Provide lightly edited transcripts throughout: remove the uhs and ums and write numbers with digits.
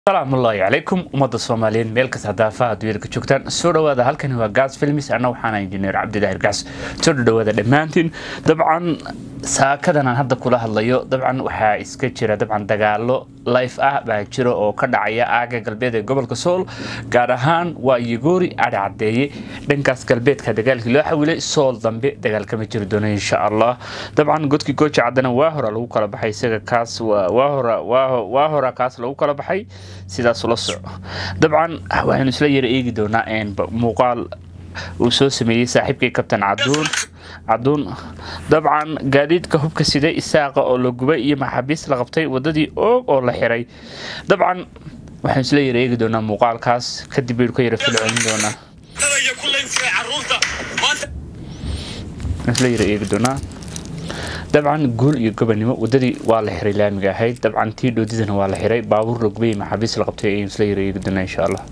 السلام الله عليكم ومدة الصوماليين ميل كسادافة دويرك جوجتان سو دhowaada halkan waa Gas Films ana waxaan injineer Cabdi Daahir Gas soo dhowaada dhamaantiin dabcan saakadan aan hadda kula hadlayo dabcan waxa iska jira dabcan dagaalo live ah baa jiro oo ka dhacaya aaga galbeed ee gobolka Sool gaar ahaan waa Yigori Cadeeye dhankaas galbeedka dagaalkii loo xawilay Sool dambe dagaalka ma jiro doona insha Allah dabcan godkii gooja cadana waa hore lagu kala baxay isaga kaas waa hore kaas lagu kala baxay sidaas la soco dabcan waxaan isla yar eegi doonaa in muuqaal uu soo sameeyay saaxiibkay kabtan caduun dabcan gaadiidka hubka sida isaaqa oo la gubay iyo maxaabiis la qabtay wadadii oo la xiray dabcan waxaan isla yar eegi doonaa muuqaalkaas kadib uu ka yar filcin doonaa isla yar eegi doonaa dabcan guul iyo gobanimo wadadii waa la xiray laamiga ahayd dabcan tii doodidana waa la xiray baabuur la gubay maxaabiis la qabtay ee isla yareeyay doona insha Allah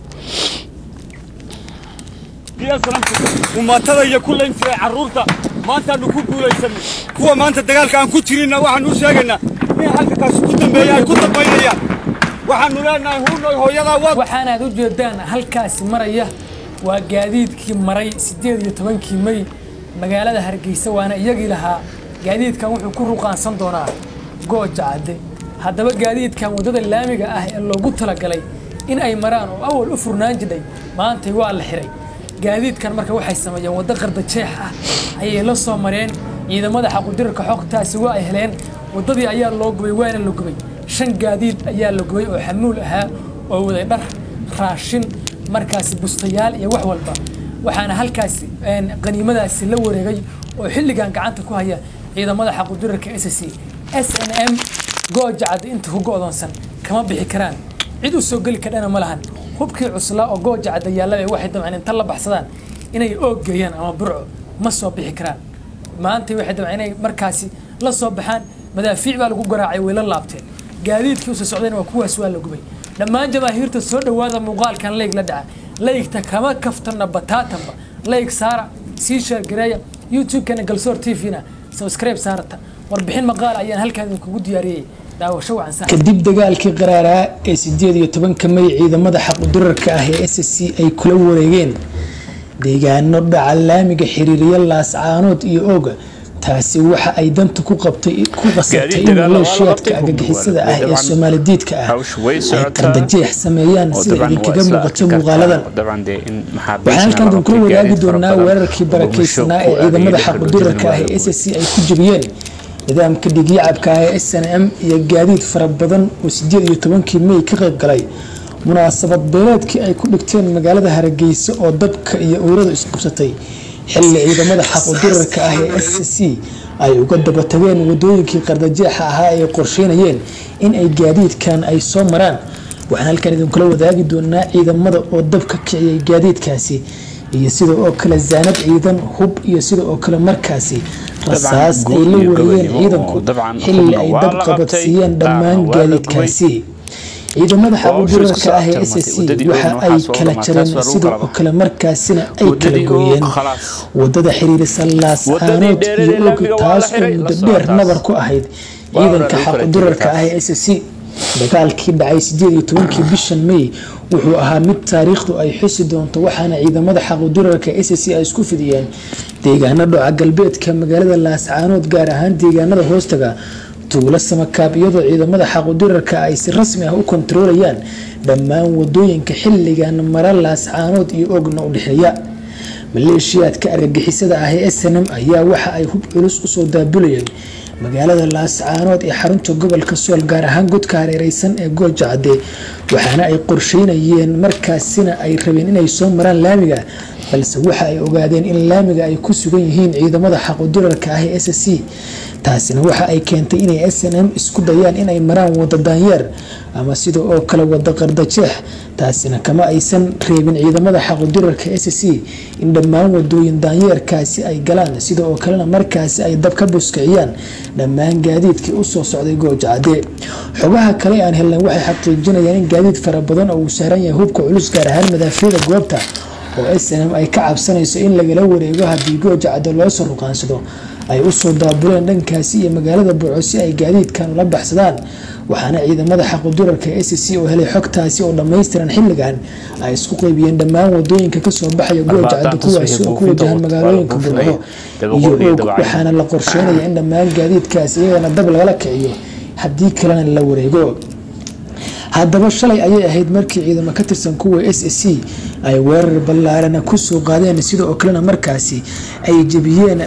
يا سلام وما ترى يا كل إنسان في عروضة ما أنت نكون كل إنسان هو ما أنت دجال كان كتيرنا واحد نوشجنا مين حد كاس كتب بيا كتب بيا واحد نورنا هو يلا وحنا ذو جدان هالكاس مرية وجديد كي مري سديد يتمن كي مي مجال هذا هرجيسة وأنا يجي لها جديد كان وحكون رقان صندونا جوج عادي هذا بقى جديد كان ودد اللامجة اللي قلت لك عليه إن أي مران أول أفر ناجدي ما أنت هو الحري جديد كان مركب واحد سمايا ودقر بتشيحة أي لصة مرين إذا ما ده حق درك حق تاسوا أهلين وضدي أيام لوجبي وين اللوجبي شن جديد أيام لوجبي وحمولها وذبر راشن مركز بستيال يوحول با وحنا هالكاس غنيمة السلو رجعي وحل كان قعدت كوهيا إذا ما ده حق درك SSC SNM جوج عاد أنت هو جودان سن كمان بحكران عدو سوق لك أنا ملهن hubkii cusla oo gooja cadayaalada waxay dabcan inta la baxsadaan inay oogayaan ama burco ma soo bixi karaan maanta waxay dabcan inay markaasi la soo baxaan madaafiic baa lagu garaacay weelal laabteen gaadiidkii soo socdeen waa kuwaas waa la gubay dhammaan jamaahiirta soo dhawaada muuqaalkan leeg la dhaca leegta kama kaftana bataatanba leeg saara sii share gareeya YouTube kana Galsoor TV-na subscribe saarta warbixin maqaal ayaan halkaan kugu diyaariyay kadib dagaalkii qaraaraa ee 18 May ciidamada xaq u dirarka ah ee SSC ay kula wareegeen deegaano dhaca laamiga xiriiriya Laascaanood iyo Ooga taasi waxa ay danta ku qabtay ku qasabtay in maleeshiyadka argagixisada ah ee Soomaalidiidka ah ay qardajeex sameeyaan sida ay kaga muuqato muuqaaladan waxaan halkan ku wadaagi doonaa weerarkii barakeysanaa ee ciidamada xaq u dirarka ah ee SSC ay ku jabiyeen nidaamka dhigyacabka ah ee SNM iyo gaadiid fara badan oo 18 May ka qayb galay munaasabad beeleedkii ay ku dhigteen magaalada Hargeysa oo dabka iyo uurada isqabsatay xilli ciidamada xaq u dirarka ah ee SSC ay uga daba tageen wadooyinkii qardajeexa ahaa ee qorsheynayeen in ay gaadiidkan ay soo maraan waxaan halkan idin kula wadaagi doonaa ciidamada oo dabka kiciyay gaadiidkaasi iyo sidoo oo kale zaanad ciidan hub iyo sidoo oo kale markaasi rasaas ay la wareeyeen ciidanku xilli ay dab qabadsiiyeen dhammaan gaadiidkaasi ciidamada xaq u dirarka ah ee SSC waxa ay kala jareen sidoo oo kale markaasina ay kala gooyeen wadada xiriirisa Laascaanood iyo Ooga taas oo muddo dheer nabar ku ahayd ciidanka xaq u dirarka ah ee SSC dagaalkii dhacay 18 bishan May wuxuu ahaa mid taariikhdu ay xusi doonto waxaana ciidamada xaq u dirarka SSC ay isku fidiyeen deegaanada dhaca galbeedka magaalada Laascaanood gaar ahaan deegaanada hoostaga tuulo samakaab iyadoo ciidamada xaq u dirarka ay si rasmi ah u kontroolayaan dhammaan wadooyinka xilligan mara Laascaanood iyo Oogna u dhexeeya maleeshiyadka argagixisada ah ee SNM ayaa waxa ay hub culus u soo daabulayeen magaalada Laascaanood ee xarunta gobolka Sool gaar ahaan godka hareeraysan ee gooja cadde waxaana ay qorsheynayeen markaasina ay rabeen inay soo maraan laamiga balse waxa ay ogaadeen in laamiga ay ku sugan yihiin ciidamada xaq u dirarka ah ee SSC taasina waxa ay keentay inay SNM isku dayaan inay maraan wada daanyeer ama sidoo oo kale wada qardajeex taasina kama aysan reebin ciidamada xaq u dirarka SSC in dhammaan wadooyin daanyeerkaasi ay galaan sidoo oo kalena markaasi ay dab ka buskiciyaan dhammaan gaadiidkii u soo socday gooja cadde xogaha kale aan helnay waxay xaqiijinayaan in gaadiid fara badan oo uu saaran yahay hubka culus gaar ahaan madaafiicda goobta oo SNM ay ka cabsanayso in lagala wareego haddii gooja cadde loo soo ruqaansado ay u soo daabuleen dhankaasi iyo magaalada Burco si ay gaadiidkan la baxsadaan waxaana ciidamada xaqudurarka SSC oo helay xogtaasi oo dhammaystiran xilligan ay isku qaybiyeen dhammaan wadooyinka kasoo baxaya gooja cadda kuwaasi oo ku wajahan magaalooyinka Burco iyo Og waxaana la qorsheynayaa in dhammaan gaadiidkaasi iyagana dab lagala kiciyo haddii kalena la wareego haddaba shalay ayay ahayd markii ciidamo ka tirsan kuwa SSC ay weerar ballaaran ku soo qaadeen sidoo kalena markaasi ay jabiyeen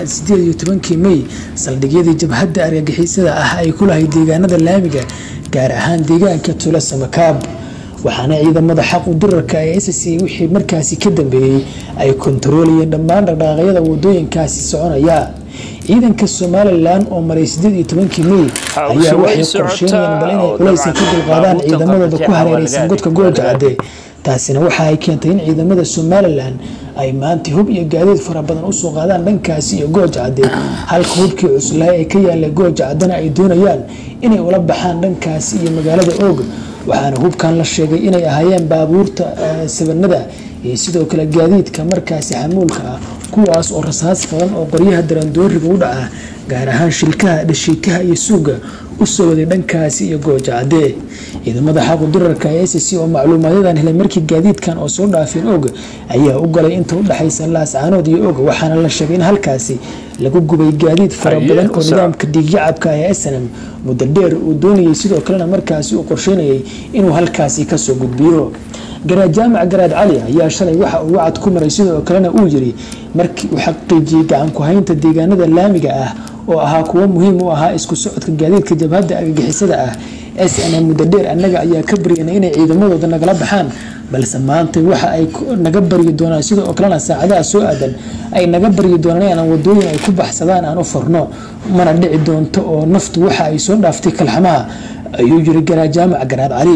18 May saldhigyadii jabhadda argagixisada ah ay ku lahayd deegaanada laamiga gaar ahaan deegaanka Tula Samakaab waxaana ciidamada xaq u dirarka ee SSC wixii markaasi ka dambeeyay ay kontroolayeen dhammaan dhaqdhaqaaqyada wadooyinkaasi soconaya ciidanka Somaliland oo maray 18 May ayaa waxay qorsheeyeen bal inay culayska ka dulqaadaan ciidamadooda ku hareeraysan godka gooja cadde taasina waxa ay keentay in ciidamada Somaliland ay maanta hub iyo gaadiid fara badan u soo qaadaan dhankaasi iyo gooja cadde halka hubkii cuslaa ee ka yaala gooja caddana ay doonayaan inay ula baxaan dhankaasi iyo magaalada Og waxaana hubkan la sheegay inay ahaayeen baabuurta sabanada iyo sidoo kale gaadiidka markaasi xamuulka ah kuwaas oo rasaas qaban oo qoryaha darandooriga u dhaca gaar ahaan shilkaha dhashiikaha iyo suuga u soo waday dhankaasi iyo gooja cadde ciidamada xaq u dirarka SSC oo macluumaadyadan helay markii gaadiidkan oo soo dhaafeen Og ayaa u galay inta u dhaxaysa Laascaanood iyo Og waxaana la sheegay in halkaasi lagu gubay gaadiid fara badan oo nidaamka dhiig-yacabka ee SNM muddo dheer uu doonayay sidoo kalena markaasi uu qorsheynayay inuu halkaasi ka soo gudbiyo garaad jaamac garaad cali ayaa shalay waxa uu wacad ku maray sidoo kalena uu yiri markii uu xaqiijiyay gacan ku haynta deegaanada laamiga ah oo ahaa kuwa muhiim u ahaa isku socodka gaadiidka jabhadda argagixisada ah SNM muddo dheer annaga ayaa ka bariyay inay ciidamadooda nagala baxaan balse maanta waxa ay naga bari doonaan sidoo kalena saacadaha soo aadan ay naga bari doonaan inaan wadooyin ay ku baxsadaan aan u furno mana dhici doonto oo naftu waxa ay soo dhaaftay kalxamaha ayuu yiri garaad jaamac garaad cali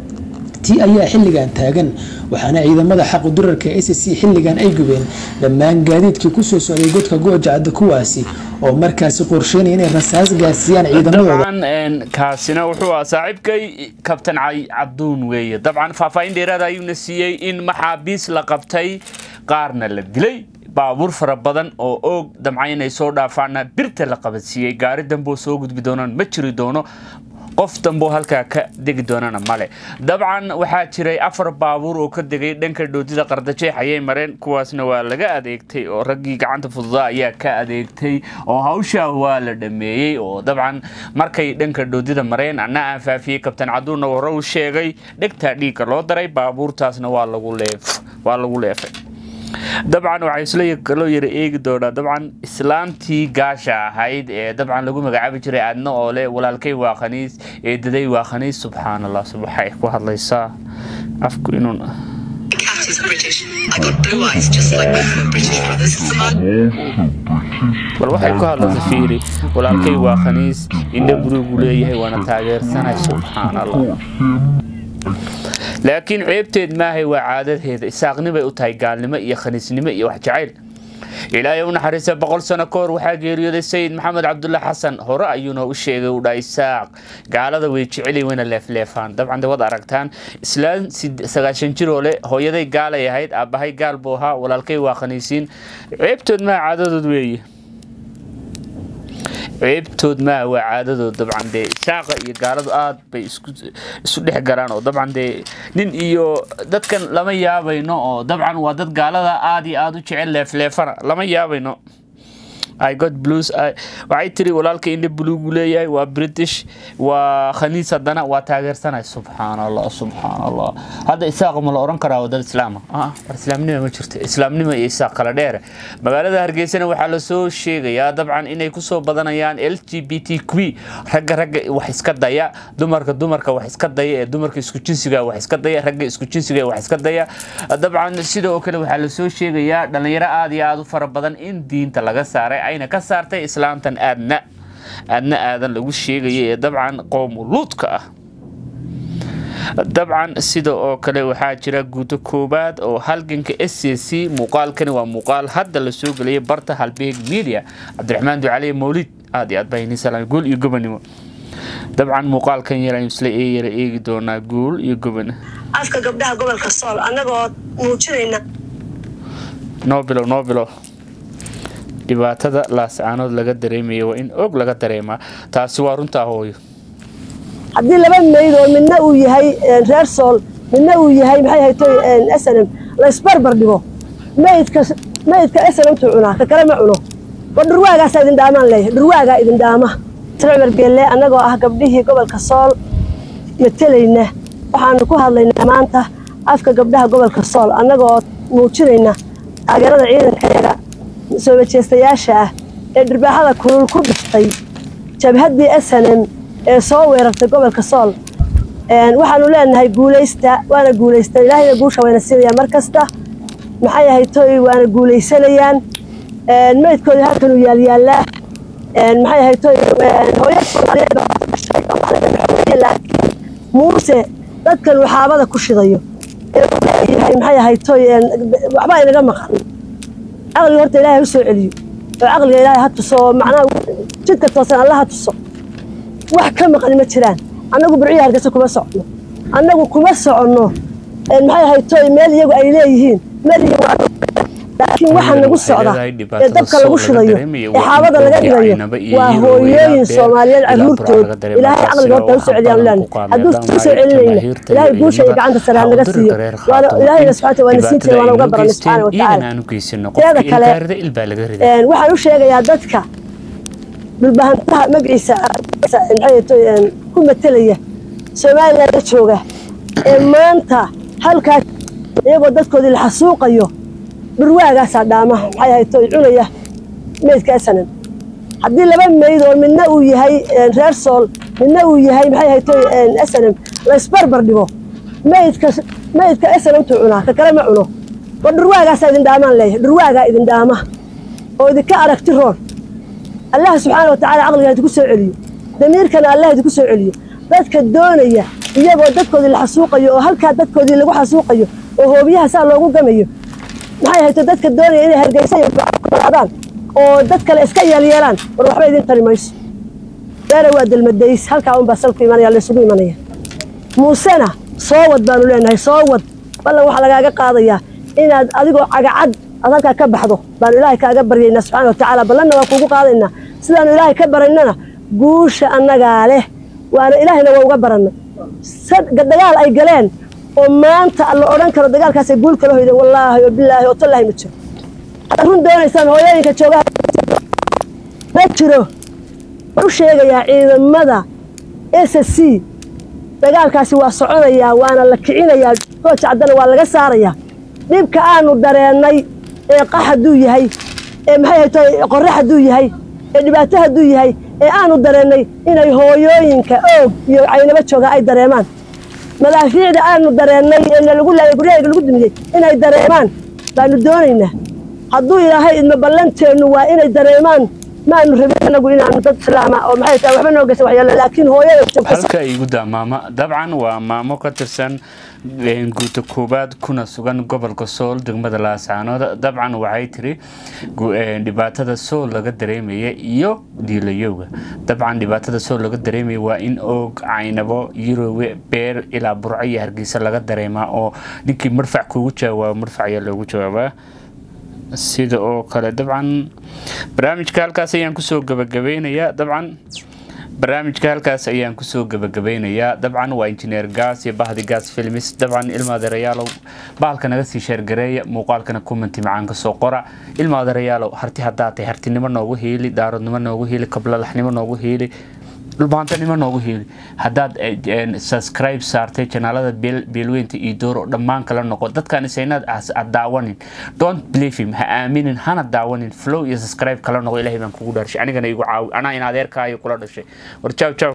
tii ayaa xilligan taagan waxaana ciidamada xaq u dirarka SSC xilligan ay gubeen dhammaan gaadiidkii ku soo socday godka gooja cadda kuwaasi oo markaasi qorsheynaya inay rasaas gaarsiiyaan ciidamadooda kaasina wuxuu ahaa saaxiibkay kabtan cali cabduun weeye dabcan faahfaahin dheeraad ayuuna siiyey in maxaabiis la qabtay qaarna la dilay baabuur fara badan oo Og damcay inay soo dhaafaana birta la qabadsiiyey gaari dambe soo gudbi doonaan ma jiri doono qof dambo halka ka degi doonana male dabcan waxaa jiray 4 baabuur oo ka degay dhanka dhoodida qardajeex ayay mareen kuwaasna waa laga adeegtay oo raggii gacanta fududa ayaa ka adeegtay oo hawsha waa la dhameeyay oo dabcan markay dhanka dhoodida mareen ana aan faafiyay kabtan caduuna hore uu sheegay dhigta dhiiga loo daray baabuurtaasna waa lagu leefay dabcan waxa isla loo yiri eegi doona dabcan islaantii gaasha ahayd ee dabcan lagu magacaabi jiray aadna oo leh walaalkay waa khaniis ee daday waa khaniis subhanallah subxay ku hadlaysaa afku inuu Is British. I got blue eyes just like my British brothers. bal waxay ku hadlaysaa fiiri walaalkay waa khaniis inda burugu leeyahay waana taageersanay subhanallah laakiin ceebteed maahay waa caadadeeda isaaqnimo u tahay gaalnimo iyo khaniisnimo iyo wax jacayl ilaahay u naxariista 100 sano ka hor waxaa geeriyooday sayid maxamed cabdulla xasan hore ayuuna u sheegay u dhaay isaaq gaalada way jecel yihiin leefleefaan dabcan wad aragtaan islaan 9 jir oo leh hooyaday gaal ay ahayd aabahay gaal buu ahaa walaalkay waa khaniisiin ceebtood ma caadadood weeye ceebtood ma waa caadadood dabcan de isaaq iyo gaaladu aad bay isku dhex garaan oo dabcan de nin iyo dadkan lama yaabayno oo dabcan waa dad gaalada aad iyo aad u jecel leefleefana lama yaabayno I got blues waxay tiri walaalkay in blue leeyahay waa British waa khaniis hadana waa taageersanay subhanallah hada isaaq ma la oran karaa wadada islaam islaamnimo ma jirto islaamnimo iyo isaaq kala dheer magaalada Hargeysa waxa la soo sheegayaa dabcan inay ku soo badanayaan LGBTQ ragga wax iska daya dumarka wax iska daya ee dumarka isku jinsiga wax iska daya ragga isku jinsiga wax iska daya dabcan sidoo kale waxa la soo sheegayaa dhalinyaro aad iyo aad u fara badan in diinta laga saaray ayna ka saartay islaamtan aadna aadan lagu sheegay dabcan qoom luudka ah dabcan sidoo kale waxaa jira guuto koobaad oo halganka SSC muuqaalkani waa muuqaal hadda la soo galay barta halbeeg media Cabdiraxmaan Ducali Mawlid aad iyo aad bayni salaam gool iyo gobonimo dabcan muuqaalkan yaraan isla eegi doonaa gool iyo gobon afka gabdhaha gobolka Sool anagoo muujinayna nobilo dhibaatada Laascaanood laga dareemayo in Og laga dareema taasi waa runta hooyo haddii laba meyd oo midna uu yahay reer sool midna uu yahay maxay haytoy SNM la isbarbar dhigo meydka SNM tuu cunaa ka kale ma cuno wadurwaagaas idin dhaamaan leeyahay durwaaga idin dhaama Cumar Geelle anagoo ah gabdhihii gobolka Sool iyo Talayna waxaan ku hadlaynaa maanta afka gabdhaha gobolka Sool anagoo muujinayna taageerada ciidankayaga soo wajeestayaasha ah ee dhirbaaxada kulul ku dhistay jabhadii SNM ee soo weerartay gobolka Sool waxaanu leenahay guuleysta waana guuleysta Ilaahay guusha wayna siiyay markasta maxay ahaytoy waana guuleysanayaan meydkooda halkan u yaalyaala maxay ahaytoy hooyada Soomaaliyeed muuse dadkan waxaabada ku shidayo maxay ahaytoy waxba inaga maqan aqliga horta Ilaahay u soo celiyo oo aqliga Ilaahay ha tuso macnaha jidka toosan Allah ha tuso wax ka maqan ma jiraan anagu burciya Hargeysa kuma socono anagu kuma socono maxay ahaytoy meel iyagu ay leeyihiin meel laakiin waxa nagu socda ee dabka lagu shidayo ee xaabada laga dhigayo waa hooyooyin Soomaaliyeed carruurtood Ilaahay aqliga horta u soo celiyaan laan hadduu soo celinayna Ilaahay guusha iyo gacanta sare naga siiyo waana Ilaahay subhanahu wa ta'ala waana uga baran subhanahu wa ta'ala waxaan u sheegayaa dadka bilbahantaha magaciisa maxay ku matalaya Soomaaliland jooga ee maanta halka iyagoo dadkoodii la xasuuqayo durwaagaas dhaama maxay hayto cunaya meydka SNM haddii laba meyd oo midna uu yahay reer sool midna uu yahay maxay hayto SNM la isbarbar dhigo meydka SNM tuu cunaa ka kale ma cuno durwaagaas idin dhaamaan leeyahay durwaaga idin dhaama oo idinka aragti roon Allah subhanahu wa ta'ala aqliga ku soo celiyo damiirkana Allah ku soo celiyo dadka doonaya iyagoo dadkoodii la xasuuqayo oo halka dadkoodii lagu xasuuqayo oo hoobiyaha saa loogu gamayo maxay hayto dadka doonaya inay Hargeysa iyo qaadaan oo dad kale iska yeelan war waxba idin tari mayso dara waa dalmadays halka un basalku imanaya la isugu imanaya muusena soo wad baanu leenahay soo wad bal waxa lagaaga qaadaya inaad adigoo cagacad adalka ka baxdo baan Ilaahay kaaga baryayna subhanahu wa ta'ala balana waa kugu qaadayna sidaan Ilaahay ka baraynana guusha annaga leh waana Ilaahayna waa uga baranay dagaal ay galeen oo maanta alla oran karo dagaalkaas ay guul kala hoyday wallaahi wa billaahi wa tallaahi ma jiro run doonaysaan hooyooyinka jooga ma jiro u sheegayaa ciidamada SSC dagaalkaasi waa soconaya waana la kicinayaa gooja cadana waa laga saaraya dhibka aanu dareenay ee qaxadu yahay ee maxay haytay qorraxadu yahay ee dhibaato haduu yahay ee aanu dareenay inay hooyooyinka oog iyo caynaba jooga ay dareemaan madaafiicda aanu dareenay ee lagu laayay guryaha lagu dumiyay inay dareemaan baanu doonaynaa hadduu Ilaahay idma ballanteenu waa inay dareemaan maanu rabin anagu inaanu dad salaama oo maxay tahay waxba noo gashay waxyaalo laakiin hooyada halka igu maama dabcan waa maamo ka tirsan guuta koobaad kuna sugan gobolka Sool degmada Laascaanood dabcan waxay tiri dhibaatada Sool laga dareemay iyo diilayowga dabcan dhibaatada Sool laga dareemay waa in oo caynabo Yurowe beer ila Burco iyo Hargeysa laga dareemaa oo ninkii marfac kugu jawaab marfac ayaa loogu jawaabaa sida oo kale dabcan barnaamijka halkaas ayaan ku soo gabagabeynaya dabcan waa engineer gas iyo bahdi gas films dabcan ilmaadareyaalow bahalka naga sii sheer gareeya muuqaalkana comment macaan ka soo qora ilmaadareyaalow harti hadaatay hartinimo noogu heeli daaradnimo noogu heeli kablalaxnimo noogu heeli dhulbaantanimo noogu heeli hadaad subscribe saartay channelada beelweynta iyo dooro dhammaan kala noqo dadkan isaynaad daawanin don't believe him ha aaminin hana daawanin flow iyo subscribe kala noqo ilaahay baan kugu dhaarshay anigana igu caawi ana in adeerkaayo kula dhashay war ciao